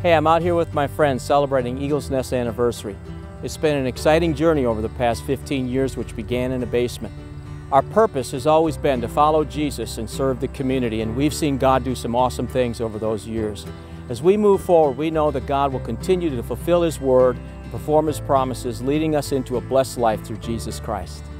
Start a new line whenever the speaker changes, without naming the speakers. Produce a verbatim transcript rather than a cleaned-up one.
Hey, I'm out here with my friends celebrating Eagle's Nest anniversary. It's been an exciting journey over the past fifteen years, which began in a basement. Our purpose has always been to follow Jesus and serve the community, and we've seen God do some awesome things over those years. As we move forward, we know that God will continue to fulfill His word and perform His promises, leading us into a blessed life through Jesus Christ.